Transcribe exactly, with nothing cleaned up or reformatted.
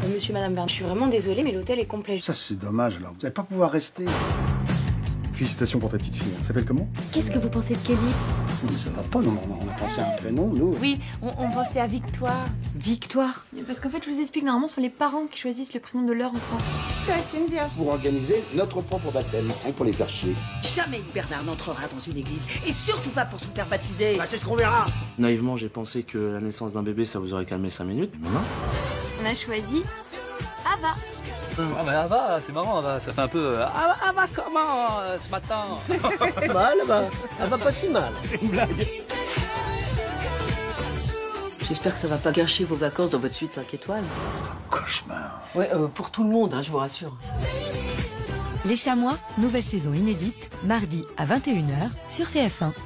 Euh, Monsieur, Madame Bern, je suis vraiment désolée, mais l'hôtel est complet. Ça, c'est dommage, alors. Vous n'allez pas pouvoir rester. Félicitations pour ta petite fille. Elle s'appelle comment? Qu'est-ce que vous pensez de Kelly? Non, mais ça va pas, non, on a pensé à un prénom, nous. Oui, on, on pensait à Victoire. Victoire? Parce qu'en fait, je vous explique, normalement, ce sont les parents qui choisissent le prénom de leur enfant. Pour organiser notre propre baptême, hein, pour les faire chier. Jamais Bernard n'entrera dans une église, et surtout pas pour se faire baptiser. Bah, c'est ce qu'on verra. Naïvement, j'ai pensé que la naissance d'un bébé, ça vous aurait calmé cinq minutes. Mais maintenant... On a choisi Ava. Ah mais Ava, c'est marrant, Ava, ça fait un peu... Euh, Ava, Ava, comment, euh, ce matin? Bah, elle va, elle va pas si mal. C'est une blague. J'espère que ça va pas gâcher vos vacances dans votre suite cinq étoiles. Cauchemar. Ouais, euh, pour tout le monde, hein, je vous rassure. Les Chamois, nouvelle saison inédite, mardi à vingt et une heures sur T F un.